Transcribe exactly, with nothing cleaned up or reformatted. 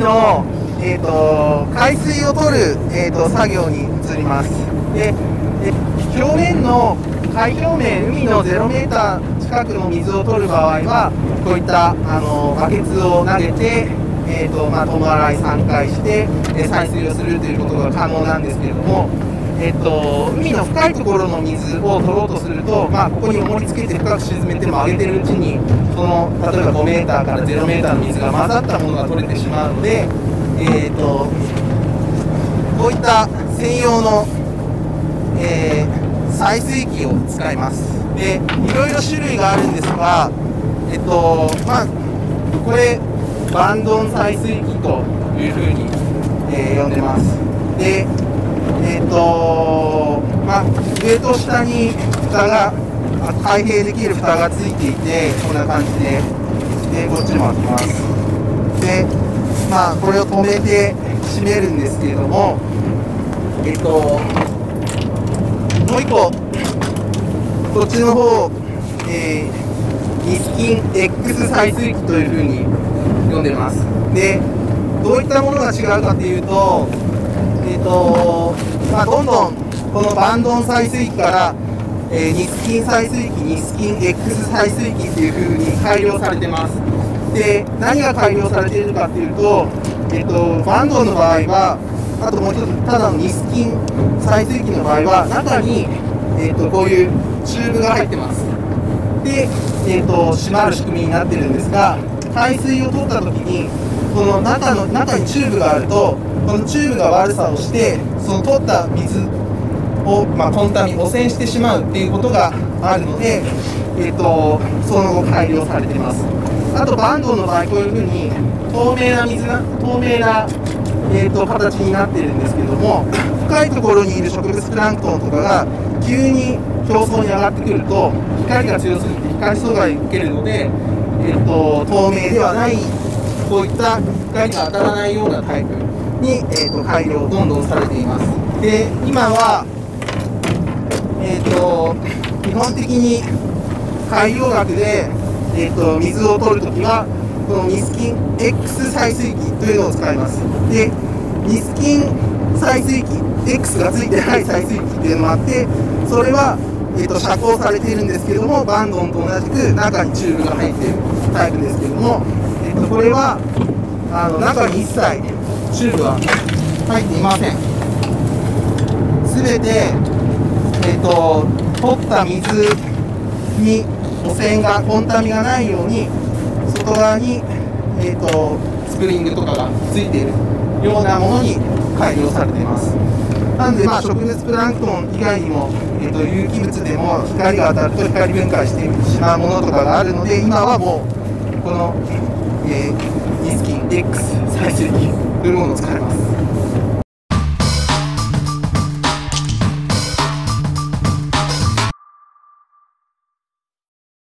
の、えー、と海水を取る、えー、と作業に移ります。で、で表面の海表面、海のゼロメーター近くの水を取る場合は、こういったあのバケツを投げて、えーとまあ、共洗いさんかいして、えー、採水をするということが可能なんですけれども、えー、と海の深いところの水を取ろうとすると、まあ、ここに重りつけて深く沈めても上げてるうちに、その例えばごメーターからゼロメーターの水が混ざったものが取れてしまうので、えー、とこういった専用の、えー、採水器を使います。で、いろいろ種類があるんですが、えっとまあ、これバンドン採水器というふうに、えー、呼んでます。で、えっとまあ、上と下に蓋が開閉できる蓋がついていて、こんな感じで、でこっちも開きます。で、まあ、これを止めて閉めるんですけれども、えっともう一個こっちの方、えー、ニスキン X 採水器というふうに呼んでます。で、どういったものが違うかというと、えーとまあ、どんどんこのバンドン採水器から、えー、ニスキン採水器、ニスキン X 採水器っていうふうに改良されてます。で、何が改良されているかというと、えーとバンドンの場合は、あともう一つ、ただのニスキン採水器の場合は、中に、えーとこういうチューブが入ってます。で、えーと閉まる仕組みになってるんですが、海水を取った時に、この中の中にチューブがあると、このチューブが悪さをして、その取った水を、まあ、コンタミ、汚染してしまうっていうことがあるので、えーとその後改良されています。あとバンドンの場合、こういうふうに透明な水が透明な、えーと形になっているんですけども、深いところにいる植物プランクトンとかが急に表層に上がってくると、光が強すぎて光阻害を受けるので、えーと透明ではないこういった光が当たらないようなタイプに、えー、と改良どんどんされています。で、今は、えー、と基本的に海洋学で、えー、と水を取るときはこのニスキン X 採水器というのを使います。で、ニスキン採水器 X がついてない採水器っていうのもあって、それは、えー、と遮光されているんですけれども、バンドンと同じく中にチューブが入っているタイプですけれども、えー、とこれはあの中に一切チューブは入っていません。すべて、えー、と取った水に汚染がコンタミがないように外側に、えー、とスプリングとかがついているようなものに改良されています。なので、まあ、植物プランクトン以外にも、えー、と有機物でも光が当たると光分解してしまうものとかがあるので、今はもうこの、えー、ニスキン X 採水器というものを使います。